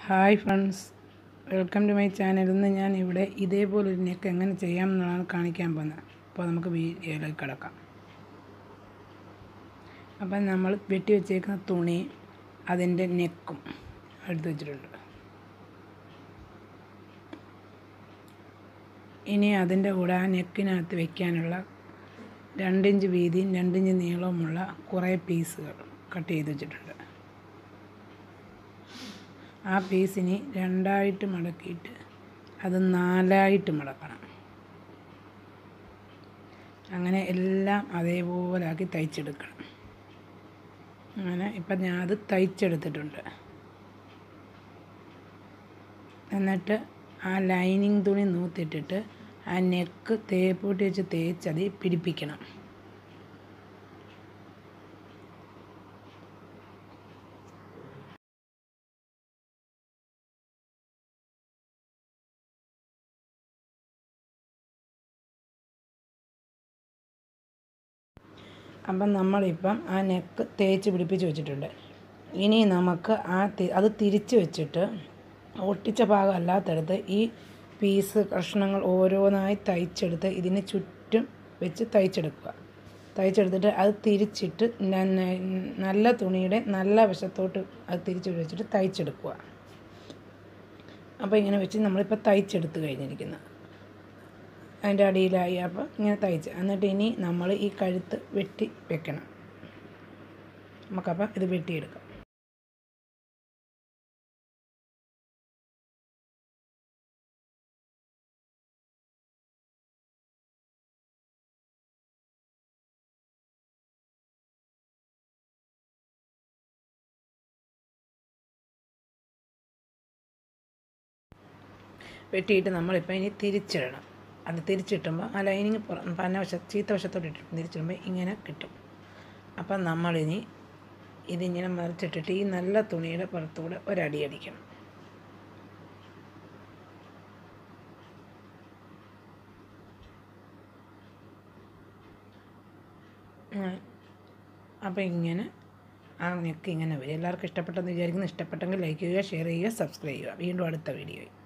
Hi friends, welcome to my channel. ഇന്ന് ഞാൻ ഇവിടെ ഇതേപോലൊരു നെക്ക് എങ്ങനെ ചെയ്യാമെന്നാണ് കാണിക്കാൻ പോകുന്നത്. അപ്പോൾ നമുക്ക് വീഡിയോയിലേക്ക് കിടക്കാം. അപ്പം നമ്മൾ വെട്ടി വെച്ചേക്കുന്ന തുണി അതിൻ്റെ നെക്കും എടുത്ത് വെച്ചിട്ടുണ്ട്. ഇനി അതിൻ്റെ കൂടെ ആ നെക്കിനകത്ത് വയ്ക്കാനുള്ള 2 ഇഞ്ച് വീതിയും 2 ഇഞ്ച് നീളവുമുള്ള കുറേ പീസുകൾ കട്ട് ചെയ്ത് വെച്ചിട്ടുണ്ട്. ആ പീസിനെ 2ആയിട്ട് മടക്കിയിട്ട് അത് 4ആയിട്ട് മടക്കണം. അങ്ങനെ എല്ലാം അതേപോലെ ആക്കി തയ്ച്ചെടുക്കണം. അങ്ങനെ ഇപ്പം ഞാൻ അത് തയ്ച്ചെടുത്തിട്ടുണ്ട്. എന്നിട്ട് ആ ലൈനിങ് തുണി നൂത്തിട്ടിട്ട് ആ നെക്ക് തേപ്പൂട്ടി വെച്ച് തേച്ചത് പിടിപ്പിക്കണം. അപ്പം നമ്മളിപ്പം ആ നെക്ക് തേച്ച് പിടിപ്പിച്ച് വെച്ചിട്ടുണ്ട്. ഇനി നമുക്ക് അത് തിരിച്ച് വെച്ചിട്ട് ഒട്ടിച്ച ഭാഗം അല്ലാത്തടുത്ത് ഈ പീസ് കഷ്ണങ്ങൾ ഓരോന്നായി തയ്ച്ചെടുത്ത് ഇതിന് ചുറ്റും വെച്ച് തയ്ച്ചെടുത്തിട്ട് അത് തിരിച്ചിട്ട് നല്ല തുണിയുടെ നല്ല വശത്തോട്ട് അത് തിരിച്ച് വെച്ചിട്ട് തയ്ച്ചെടുക്കുക. അപ്പോൾ ഇങ്ങനെ വെച്ച് നമ്മളിപ്പോൾ തയ്ച്ചെടുത്ത് കഴിഞ്ഞിരിക്കുന്നത് അതിൻ്റെ അടിയിലായി. അപ്പോൾ ഇങ്ങനെ തയ്ച്ച് എന്നിട്ട് ഇനി നമ്മൾ ഈ കഴുത്ത് വെട്ടി വെക്കണം. നമുക്കപ്പം ഇത് വെട്ടിയെടുക്കാം. വെട്ടിയിട്ട് നമ്മളിപ്പോൾ ഇനി തിരിച്ചിടണം. അത് തിരിച്ചിട്ടുമ്പോൾ ആ ലൈനിങ് ചീത്ത വശത്തോട്ട് ഇട്ടിട്ട് തിരിച്ചിടുമ്പോൾ ഇങ്ങനെ കിട്ടും. അപ്പം നമ്മളിനി ഇതിങ്ങനെ മറിച്ചിട്ടിട്ട് ഈ നല്ല തുണിയുടെ പുറത്തുകൂടെ ഒരടി അടിക്കണം. അപ്പോൾ ഇങ്ങനെ ആ നെക്ക് ഇങ്ങനെ വരും. എല്ലാവർക്കും ഇഷ്ടപ്പെട്ടെന്ന് വിചാരിക്കുന്നു. ഇഷ്ടപ്പെട്ടെങ്കിൽ ലൈക്ക് ചെയ്യുക, ഷെയർ ചെയ്യുക, സബ്സ്ക്രൈബ് ചെയ്യുക. വീണ്ടും അടുത്ത വീഡിയോയിൽ.